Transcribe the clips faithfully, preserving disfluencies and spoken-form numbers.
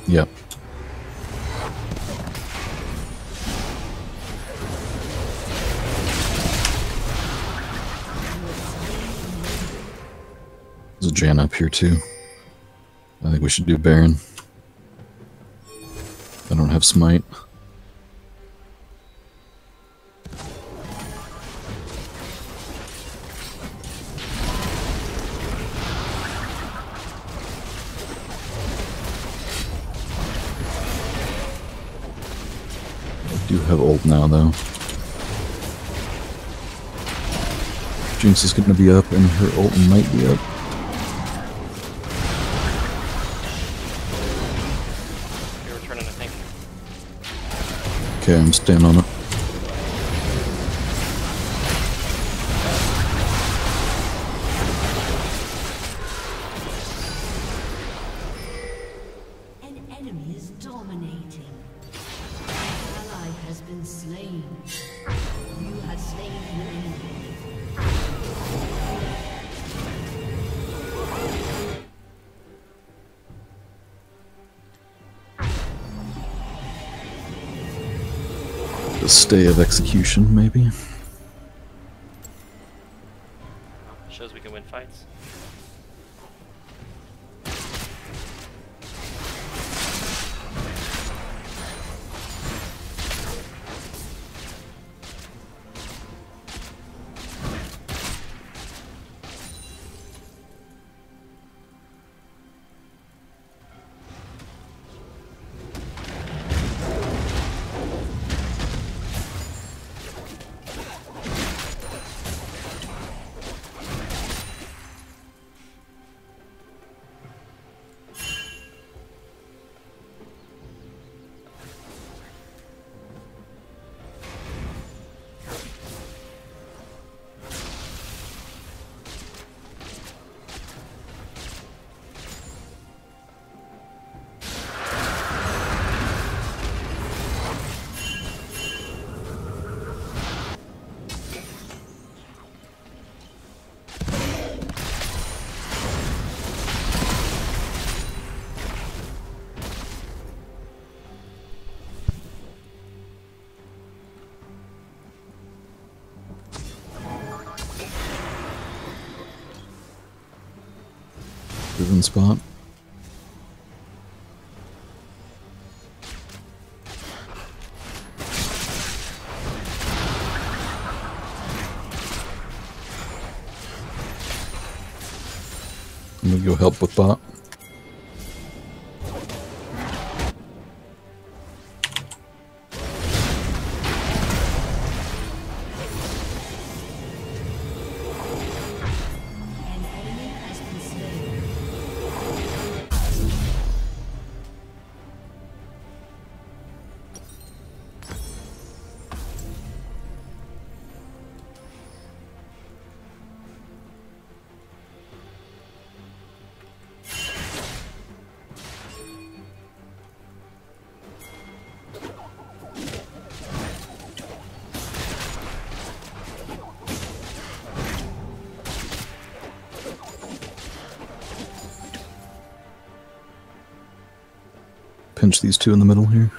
Yep. There's a Jan up here too. I think we should do Baron. I don't have smite. I do have ult now though. Jinx is gonna be up and her ult might be up. You're returning, I think. Okay, I'm staying on it. An enemy is dominating. An ally has been slain. You have slain an enemy. The stay of execution, maybe? Shows we can win fights. Driven spot. I'm gonna go help with bot. An enemy has been slain. Pinch these two in the middle here.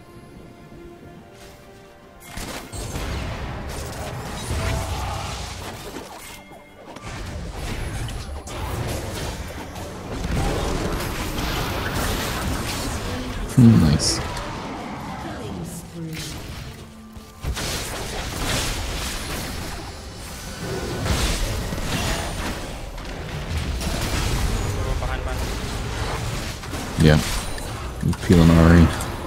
Nice. Killing spree. We're behind, behind. Yeah. I'm peeling Ari.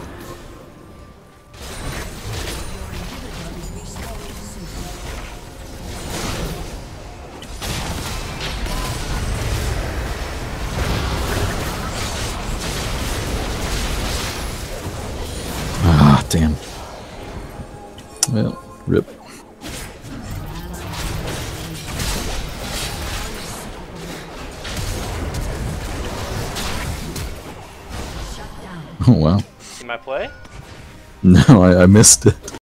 Ah, damn. Well, rip. Oh, wow. See my play? No, I, I missed it.